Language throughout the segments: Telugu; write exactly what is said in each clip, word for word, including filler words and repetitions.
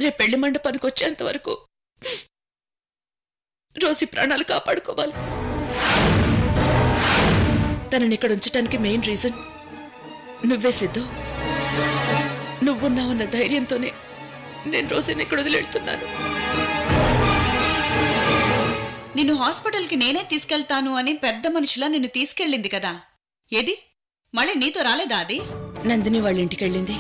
రేపు పెళ్లి మండపానికి వచ్చేంత వరకు రోజీ ప్రాణాలు కాపాడుకోవాలి. తనని ఇక్కడ ఉంచడానికి మెయిన్ రీజన్ నువ్వే సిద్ధు. నువ్వున్నావన్న ధైర్యంతోనే నేను రోజీని ఇక్కడ వదిలేళ్తున్నాను. నిన్ను హాస్పిటల్కి నేనే తీసుకెళ్తాను అని పెద్ద మనిషిలా నిన్ను తీసుకెళ్ళింది కదా, ఏది మళ్ళీ నీతో రాలేదా? అది నందిని వాళ్ళ ఇంటికెళ్ళింది.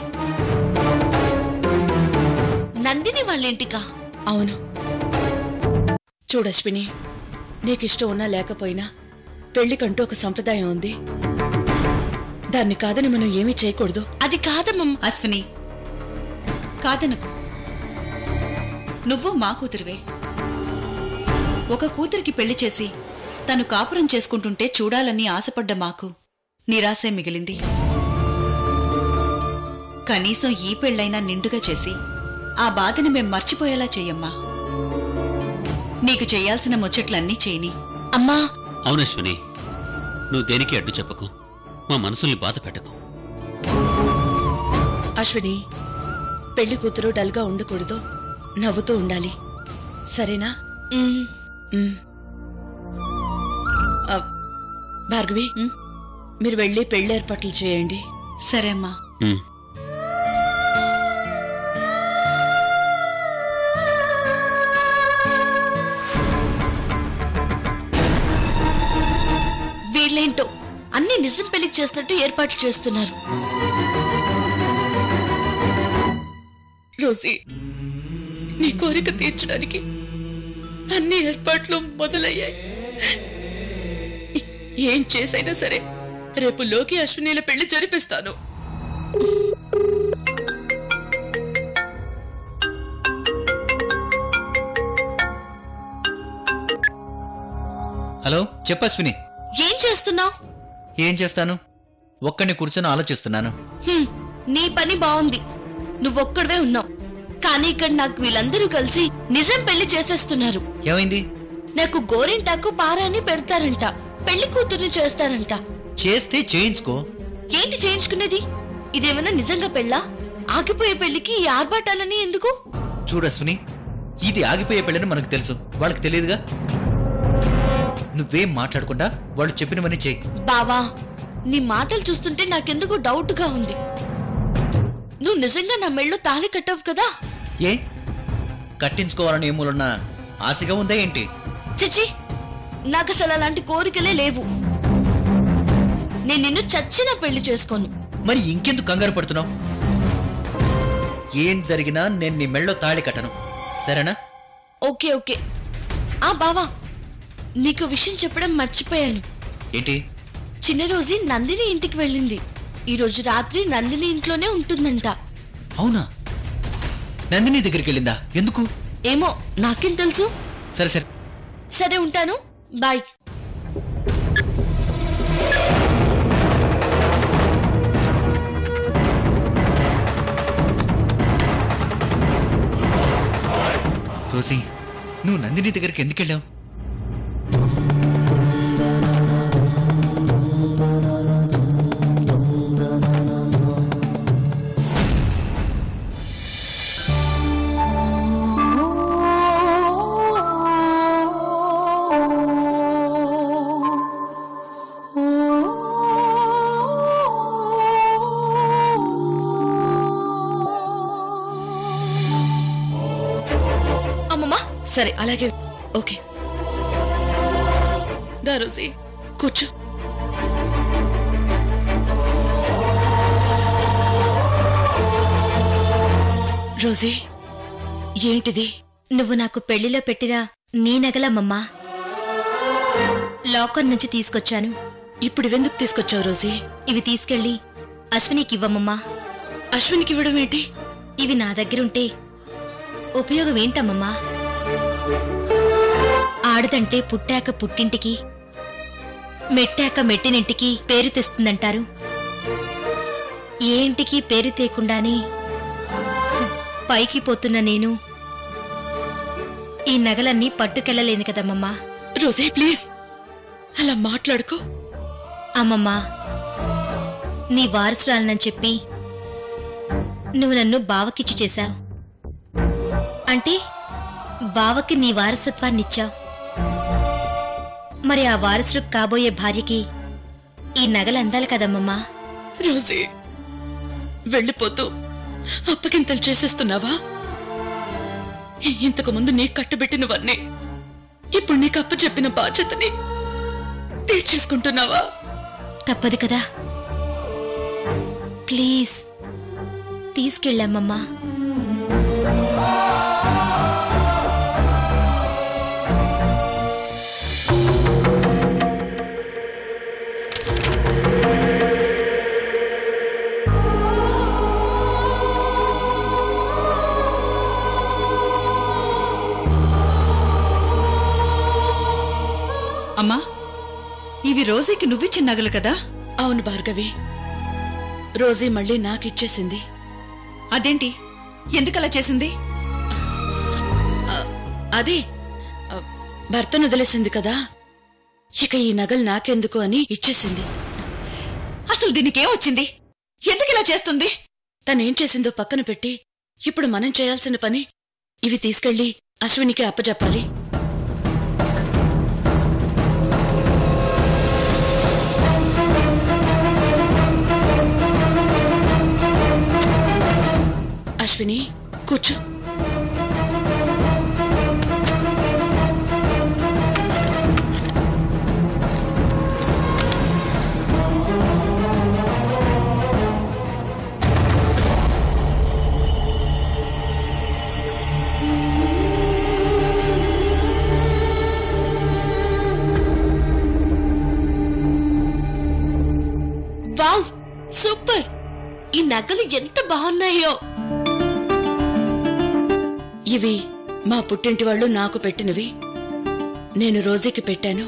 నందిని వాళ్ళ ఇంటికా? అవును. చూడశ్విని, నీకిష్టం ఉన్నా లేకపోయినా పెళ్లికంటూ ఒక సంప్రదాయం ఉంది. దాన్ని కాదని మనం ఏమీ చేయకూడదు. అది కాదమ్మా. అశ్విని, కాదనకు. నువ్వు మా కూతురివే. ఒక కూతురికి పెళ్లి చేసి తను కాపురం చేసుకుంటుంటే చూడాలని ఆశపడ్డ మాకు నిరాశే మిగిలింది. కనీసం ఈ పెళ్లైనా నిండుగా చేసి ఆ బాధని మేం మర్చిపోయేలా చెయ్యమ్మా. నీకు చెయ్యాల్సిన ముచ్చట్లన్నీ చేయని. అమ్మా. అవునశ్విని, నువ్వు దేనికి అడ్డు చెప్పకు, మా మనసుల్ని బాధ పెట్టకు. అశ్విని, పెళ్లి కూతురు డల్గా ఉండకూడదు, నవ్వుతూ ఉండాలి, సరేనా? భార్గవి, మీరు వెళ్ళి పెళ్లి ఏర్పాట్లు చేయండి. సరే అమ్మా. వీళ్ళేంటో అన్ని నిజం పెళ్లి చేసినట్టు ఏర్పాట్లు చేస్తున్నారు. రోజీ, నీ కోరిక తీర్చడానికి అన్ని ఏర్పాట్లు మొదలయ్యాయి. ఏం చేసైనా సరే రేపు లోకి అశ్వినీల పెళ్లి జరిపిస్తాను. హలో, చెప్పు అశ్విని. ఏం చేస్తున్నావు? ఏం చేస్తాను, ఒక్కడిని కూర్చొని ఆలోచిస్తున్నాను. నీ పని బాగుంది, నువ్వొక్కడవే ఉన్నావు. కానీ ఇక్కడ నాకు వీళ్ళందరూ కలిసి నిజం పెళ్లి చేసేస్తున్నారు. ఏమైంది? నాకు గోరింటాకు పారాని పెడతారంట, పెళ్లి కూతుర్ని చేస్తారంట. చేస్తే చేయించుకో. ఏంటి చేయించుకునేది? ఇదేమన్నా నిజంగా పెళ్ళా? ఆగిపోయే పెళ్లికి ఈ ఆర్భాటాలని ఎందుకు? చూడశ్విని, ఇది ఆగిపోయే పెళ్ళని మనకు తెలుసు, వాళ్ళకి తెలియదుగా. నువ్వేం మాట్లాడకుండా వాళ్ళు చెప్పినవన్నీ చెయ్యి. బావా, నీ మాటలు చూస్తుంటే నాకెందుకు డౌట్ గా ఉంది. నువ్వు నిజంగా నా మెళ్ళో తాళి కట్టవు కదా? ఏ కట్టించుకోవాలని ఏమూలన్నా ఆశగా ఉందా ఏంటి? చిచి, నాకు అసలు అలాంటి కోరికలే లేవు. నేను నిన్ను చచ్చిన పెళ్లి చేసుకోను. మరి ఇంకెందుకు కంగారు పడుతున్నావు? ఏం జరిగినా నేను నీ మెళ్ళో తాళి కట్టను, సరేనా? Okay okay. ఆ బావా, నీకు విషయం చెప్పడం మర్చిపోయాను. ఏంటి? చిన్న రోజు నందిని ఇంటికి వెళ్ళింది. ఈ రోజు రాత్రి నందిని ఇంట్లోనే ఉంటుందంట. అవునా? నందిని దగ్గరికి వెళ్ళిందా? ఎందుకు? ఏమో, నాకేం తెలుసు. సరే సరే సరే, ఉంటాను, బాయ్. రోసీ, నువ్వు నందిని దగ్గరికి ఎందుకు వెళ్ళావు? సరే, అలాగే. ఓకే, దా రోజీ, కూర్చో. రోజీ, ఏంటిది? నువ్వు నాకు పెళ్లిలో పెట్టిన నీ నగలమ్మమ్మా. లాకర్ నుంచి తీసుకొచ్చాను. ఇప్పుడు ఇవెందుకు తీసుకొచ్చావు రోజీ? ఇవి తీసుకెళ్లి అశ్వినికి ఇవ్వమ్మమ్మా. అశ్వినికి ఇవ్వడం ఏంటి? ఇవి నా దగ్గరుంటే ఉపయోగం ఏంటమ్మమ్మా? ఆడదంటే పుట్టాక పుట్టింటికి, మెట్టాక మెట్టినింటికి పేరు తెస్తుందంటారు. ఏ ఇంటికి పేరు తేకుండానే పైకి పోతున్న నేను ఈ నగలన్నీ పట్టుకెళ్లలేను కదమ్మమ్మా. రోజీ, ప్లీజ్ అలా మాట్లాడుకో. అమ్మమ్మా, నీ వారసురాలనని చెప్పి నువ్వు నన్ను బావకిచ్చి చేశావు. అంటే బావకి నీ వారసత్వాన్నిచ్చావు. మరి ఆ వారసుడు కాబోయే భార్యకి ఈ నగలు అందాలి కదమ్మమ్మా. రోజీ, వెళ్ళిపోతూ అప్పగింతలు చేసేస్తున్నావా? ఇంతకు ముందు నీ కట్టుబెట్టినవన్నీ ఇప్పుడు నీకు అప్ప చెప్పిన బాధ్యతని తీర్చేసుకుంటున్నావా? తప్పదు కదా. ప్లీజ్ తీసుకెళ్ళమ్మమ్మా. అమ్మా, ఇవి రోజీకి నువ్విచ్చిన నగలు కదా? అవును భార్గవి, రోజీ మళ్ళీ నాకిచ్చేసింది. అదేంటి, ఎందుకలా చేసింది? అదే భర్తను వదిలేసింది కదా, ఇక ఈ నగలు నాకెందుకు అని ఇచ్చేసింది. అసలు దీనికేం వచ్చింది? ఎందుకు ఇలా చేస్తుంది? తనేం చేసిందో పక్కన పెట్టి ఇప్పుడు మనం చేయాల్సిన పని ఇవి తీసుకెళ్లి అశ్వినికి అప్పజెప్పాలి. అశ్విని, కూర్చో. Wow, super! ఈ నగలు ఎంత బాగున్నాయో. ఇవి మా పుట్టింటి వాళ్ళు నాకు పెట్టినవి, నేను రోజీకి పెట్టాను.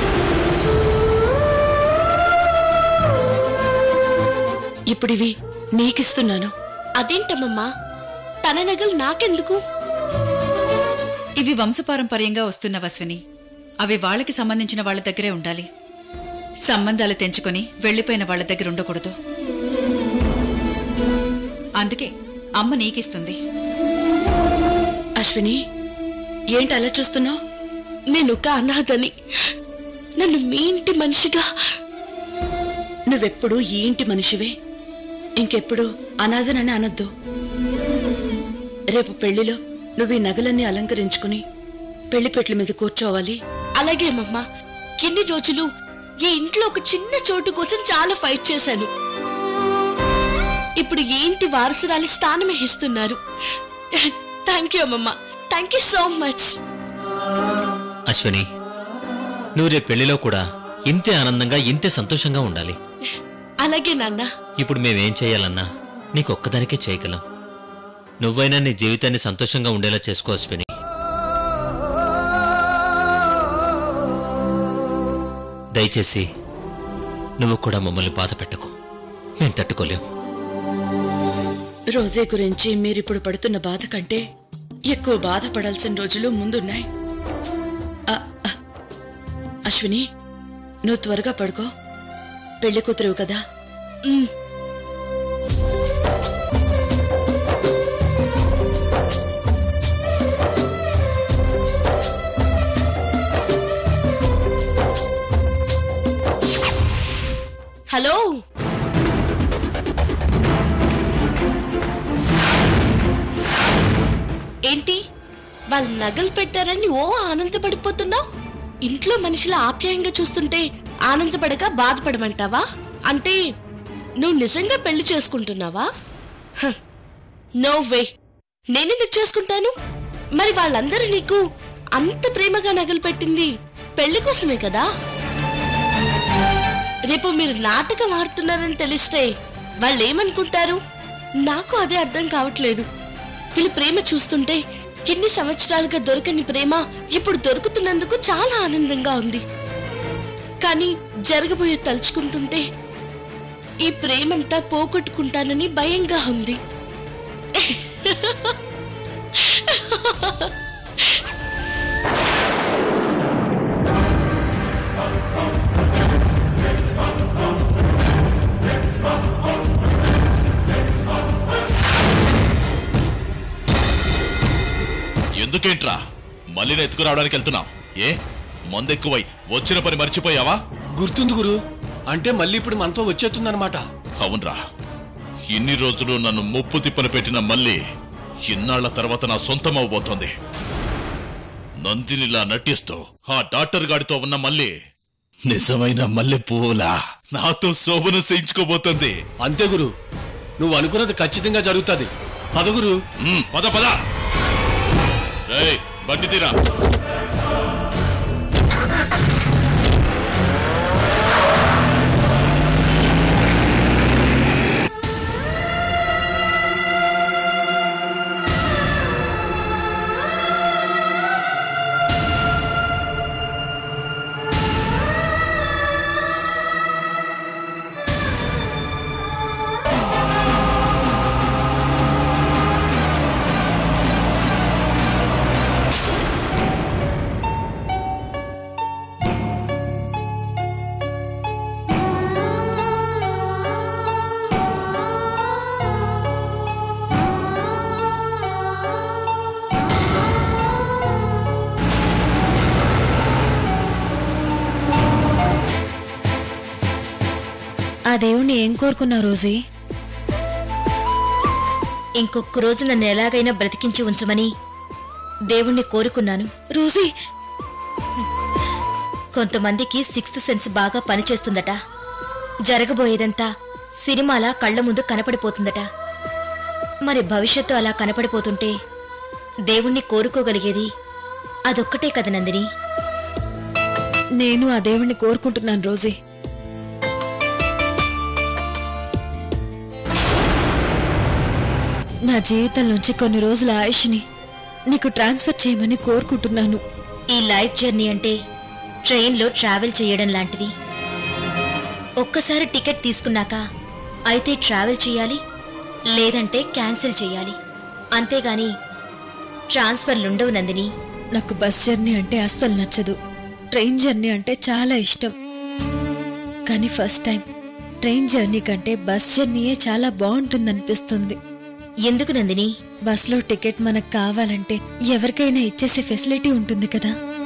ఇప్పుడివి నీకిస్తున్నాను. అదేంటమ్మమ్మా, తన నగలు నాకెందుకు? ఇవి వంశపారంపర్యంగా వస్తున్న అశ్విని. అవి వాళ్ళకి సంబంధించిన వాళ్ళ దగ్గరే ఉండాలి. సంబంధాలు తెంచుకొని వెళ్లిపోయిన వాళ్ళ దగ్గర ఉండకూడదు. అందుకే అమ్మ నీకిస్తుంది. అశ్విని, ఏంటి అలా చూస్తున్నావు? నేను ఒక అనాథని. నన్ను మీ ఇంటి మనిషిగా. నువ్వెప్పుడు ఈ ఇంటి మనిషివే, ఇంకెప్పుడు అనాథనని అనొద్దు. రేపు పెళ్లిలో నువ్వు ఈ నగలన్నీ అలంకరించుకుని పెళ్లిపెట్ల మీద కూర్చోవాలి. అలాగే అమ్మమ్మా. ఇన్ని రోజులు ఈ ఇంట్లో ఒక చిన్న చోటు కోసం చాలా ఫైట్ చేశాను. ఇప్పుడు ఈ ఇంటి వారసురాలి స్థానమే ఇస్తున్నారు. థ్యాంక్ యూ అమ్మమ్మా, thank you so much. Ashwini, నువ్వు రేపు పెళ్లిలో కూడా ఇంతే ఆనందంగా ఇంతే సంతోషంగా ఉండాలి. అలాగే నాన్న. ఇప్పుడు మేమేం చేయాలన్నా నీకొక్కదానికే చేయగలం. నువ్వైనా నీ జీవితాన్ని సంతోషంగా ఉండేలా చేసుకో అశ్విని. దయచేసి నువ్వు కూడా మమ్మల్ని బాధ పెట్టకు, మేము తట్టుకోలేం. రోజే గురించి మీరిప్పుడు పడుతున్న బాధ కంటే ఎక్కువ బాధపడాల్సిన రోజులు ముందున్నాయి. అశ్విని, నువ్వు త్వరగా పడుకో, పెళ్లి కూతురువు కదా. హలో, ఏంటి వాళ్ళు నగలు పెట్టారని ఓ ఆనందపడిపోతున్నావు? ఇంట్లో మనిషిలా ఆప్యాయంగా చూస్తుంటే ఆనందపడక బాధపడమంటావా? అంటే నువ్వు నిజంగా పెళ్లి చేసుకుంటున్నావా? నో వే, నేనెందుకు చేసుకుంటాను? మరి వాళ్ళందరూ నీకు అంత ప్రేమగా నగలు పెట్టింది పెళ్లి కోసమే కదా. రేపు మీరు నాటకం ఆడుతున్నారని తెలిస్తే వాళ్ళు ఏమనుకుంటారు? నాకు అదే అర్థం కావట్లేదు. వీళ్ళ ప్రేమ చూస్తుంటే ఎన్ని సంవత్సరాలుగా దొరకని ప్రేమ ఇప్పుడు దొరుకుతున్నందుకు చాలా ఆనందంగా ఉంది. కానీ జరగబోయే తలుచుకుంటుంటే ఈ ప్రేమంతా పోగొట్టుకుంటానని భయంగా ఉంది. ఎందుకేంట్రా మళ్ళీ ఎత్తుకురావడానికి వెళ్తున్నావు? ఏ మందెక్కువై వచ్చిన పని మర్చిపోయావా? గుర్తుంది గురు, అంటే మళ్ళీ ఇప్పుడు మనతో వచ్చేస్తుందన్నమాట. అవునరా, ఇన్ని రోజులు నన్ను ముప్పు తిప్పలు పెట్టిన మళ్ళీ ఇన్నాళ్ల తర్వాత నా సొంతం అవబోతోంది. నందినిలా నటిస్తూ ఆ డాక్టర్ గాడితో ఉన్న మళ్ళీ నిజమైన మల్లె పువ్వులా నాతో శోభను చేయించుకోబోతుంది. అంతే గురు, నువ్వు అనుకున్నది ఖచ్చితంగా జరుగుతుంది. పద గురు. పద పద. ఏయ్ బండి తీరా. ఆ దేవుణ్ణి ఏం కోరుకున్నావు రోజీ? ఇంకొక రోజు నన్ను ఎలాగైనా బ్రతికించి ఉంచమని దేవుణ్ణి కోరుకున్నాను. రోజీ, కొంతమందికి సిక్స్త్ సెన్స్ బాగా పనిచేస్తుందట. జరగబోయేదంతా సినిమాలా కళ్ల ముందు కనపడిపోతుందట. మరి భవిష్యత్తు అలా కనపడిపోతుంటే దేవుణ్ణి కోరుకోగలిగేది అదొక్కటే కదా నందిని. నేను ఆ దేవుణ్ణి కోరుకుంటున్నాను రోజీ. నా జీవితం నుంచి కొన్ని రోజుల ఆయుష్ని నీకు ట్రాన్స్ఫర్ చేయమని కోరుకుంటున్నాను. ఈ లైఫ్ జర్నీ అంటే ట్రైన్లో ట్రావెల్ చేయడం లాంటిది. ఒక్కసారి టికెట్ తీసుకున్నాక అయితే ట్రావెల్ చేయాలి, లేదంటే క్యాన్సిల్ చేయాలి. అంతేగాని ట్రాన్స్ఫర్లుండవు నందిని. నాకు బస్ జర్నీ అంటే అస్సలు నచ్చదు. ట్రైన్ జర్నీ అంటే చాలా ఇష్టం. కానీ ఫస్ట్ టైం ట్రైన్ జర్నీ కంటే బస్ జర్నీయే చాలా బాగుంటుందనిపిస్తుంది. ఎందుకు నందిని? బస్లో టికెట్ మనకు కావాలంటే ఎవరికైనా ఇచ్చేసే ఫెసిలిటీ ఉంటుంది కదా.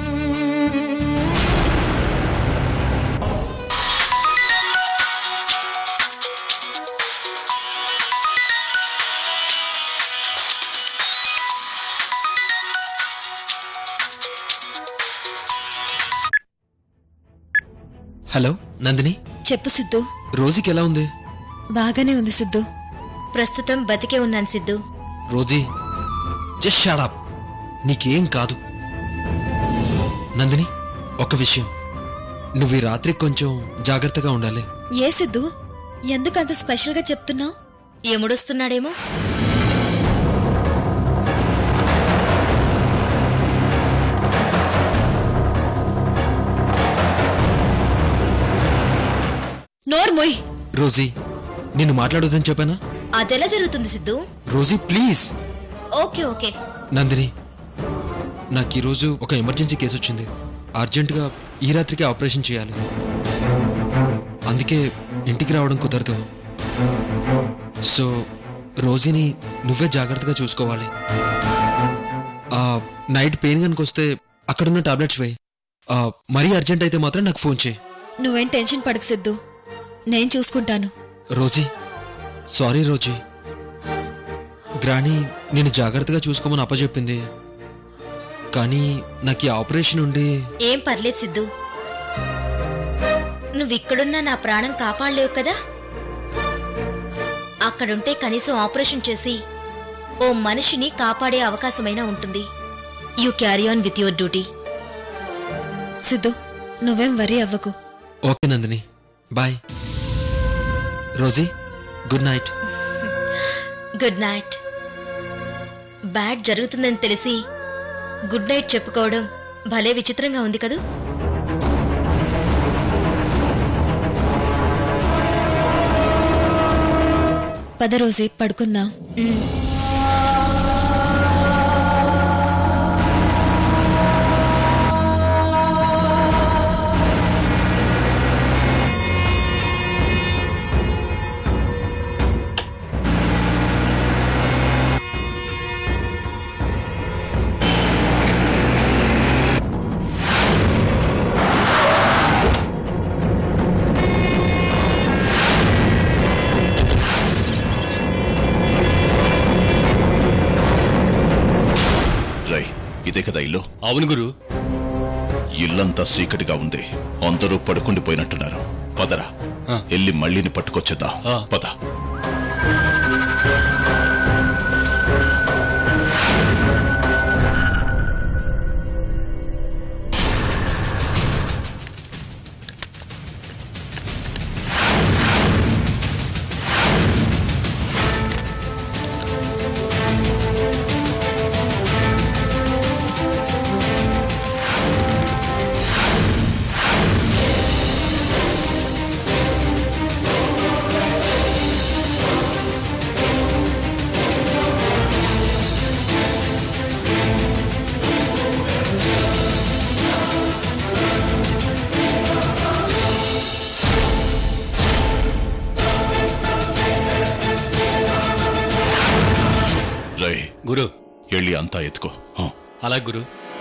హలో నందిని. చెప్పు సిద్ధు. రోజీకి ఎలా ఉంది? బాగానే ఉంది సిద్ధు. ప్రస్తుతం బతికే ఉన్నాను Siddhu. Rosie just shut up, నీకేం కాదు. నందిని, ఒక విషయం, నువ్వు ఈ రాత్రి కొంచెం జాగ్రత్తగా ఉండాలి. ఏ సిద్ధు, ఎందుకు అంత స్పెషల్ గా చెప్తున్నావు? ఎముడొస్తున్నాడేమో. నోర్మోయ్. రోజీ, నిన్ను మాట్లాడొద్దని చెప్పానా? అదెలా జరుగుతుంది Siddhu? Rosie please. Okay okay. Nandini, నాకు ఈరోజు ఒక ఎమర్జెన్సీ కేసు వచ్చింది. అర్జెంటుగా ఈ రాత్రికి ఆపరేషన్ చేయాలి. అందుకే ఇంటికి రావడం కుదరదు. సో రోజీని నువ్వే జాగ్రత్తగా చూసుకోవాలి. ఆ నైట్ పెయిన్ కనుక వస్తే అక్కడున్న టాబ్లెట్స్ వేయి. మరీ అర్జెంట్ అయితే మాత్రం నాకు ఫోన్ చేయి. నువ్వేం టెన్షన్ పడకు సిద్ధు, నేను చూసుకుంటాను. రోజీ సారీ రోజీ, గ్రాని నేను జాగ్రత్తగా చూసుకోమని అప్పచెప్పింది. కానీ నాకు ఈ ఆపరేషన్ ఉండి. ఏం పర్లేదు సిద్ధు, నువ్విక్కడున్నా నా ప్రాణం కాపాడలేవు కదా. అక్కడుంటే కనీసం ఆపరేషన్ చేసి ఓ మనిషిని కాపాడే అవకాశమైనా ఉంటుంది. You carry on with your duty. Siddhu, నువ్వేం వరీ అవ్వకు. Okay Nandini, bye. Rosie, good night. Good night. Bad జరుగుతుందని తెలిసి గుడ్ నైట్ చెప్పుకోవడం భలే విచిత్రంగా ఉంది కదూ. పద రోజీ, పడుకుందాం. ఇదే కదా ఇల్లు? అవును గురు. ఇల్లంతా చీకటిగా ఉంది, అందరూ పడుకుండిపోయినట్టున్నారు. పదరా, వెళ్ళి మళ్ళీని పట్టుకొచ్చేద్దాం. పద. గురు, వెళ్ళి అంతా ఎత్తుకో. అలా గురు.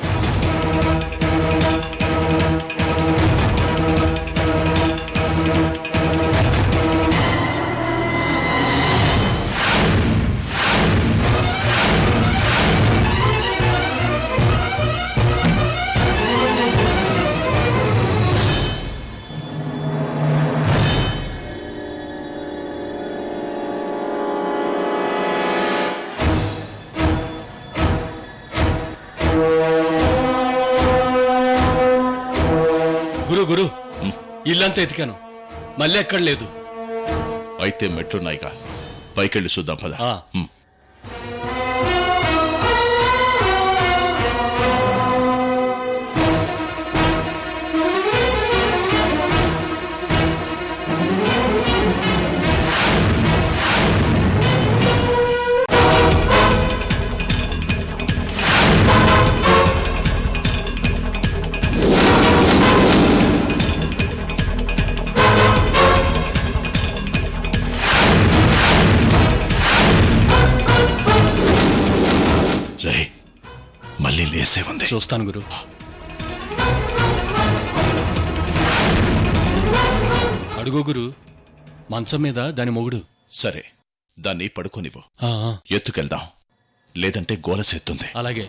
గురు గురు ఇల్లంతా ఎతికాను, మళ్ళీ ఎక్కడ లేదు. అయితే మెట్లున్నాయిగా, పైకెళ్ళి చూద్దాం పద. మళ్ళీ లేసే ఉంది. చూస్తాను గురు. అడుగు గురు, మంచం మీద దాని మొగుడు. సరే, దాన్ని పడుకోనివ్వు, ఎత్తుకెళ్దాం, లేదంటే గోలసెత్తుంది. అలాగే.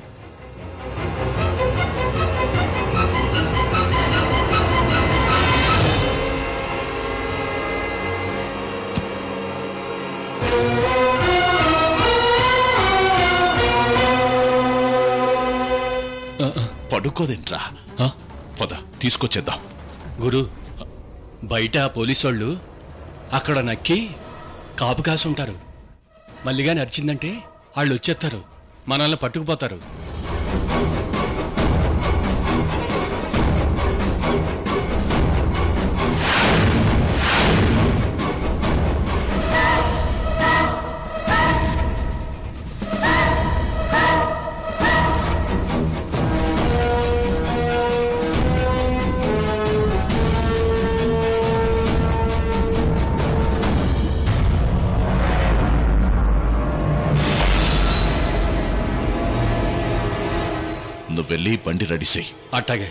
పడుకోదేంట్రా, పద తీసుకొచ్చేద్దాం. గురు, బయట పోలీసోళ్ళు అక్కడ నక్కి కాపు కాసి ఉంటారు. మళ్ళీగా నరిచిందంటే వాళ్ళు వచ్చేస్తారు, మనల్ని పట్టుకుపోతారు. నువ్వెళ్ళి బండి రెడీ చెయ్యి. అట్టాగే.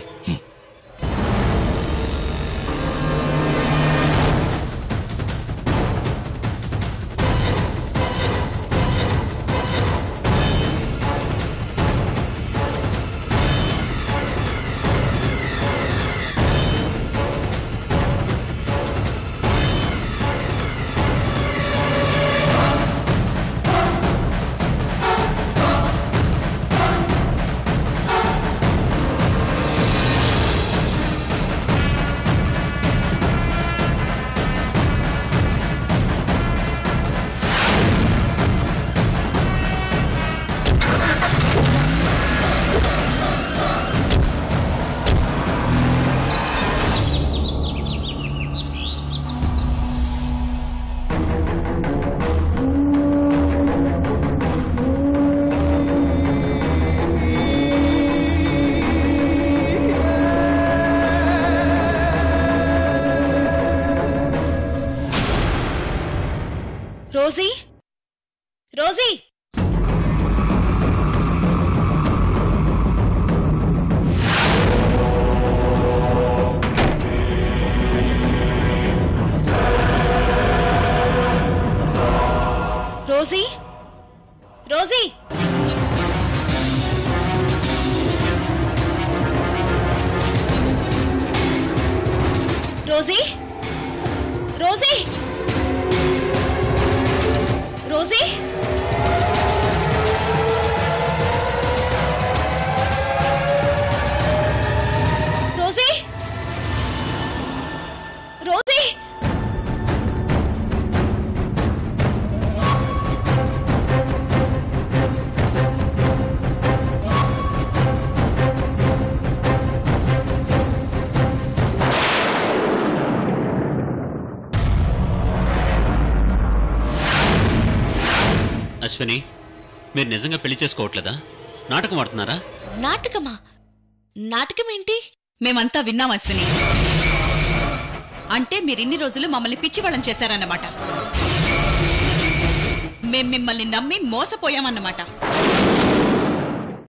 అశ్విని, మీరు నిజంగా పెళ్లి చేసుకోవట్లేదా? నాటకం ఆడుతున్నారా? నాటకమా? నాటకం ఏంటి? మేమంతా విన్నాం అశ్విని. అంటే మీరిన్ని రోజులు మమ్మల్ని పిచ్చివాళ్ళం చేశారన్నమాట. మేం మిమ్మల్ని నమ్మి మోసపోయామన్నమాట.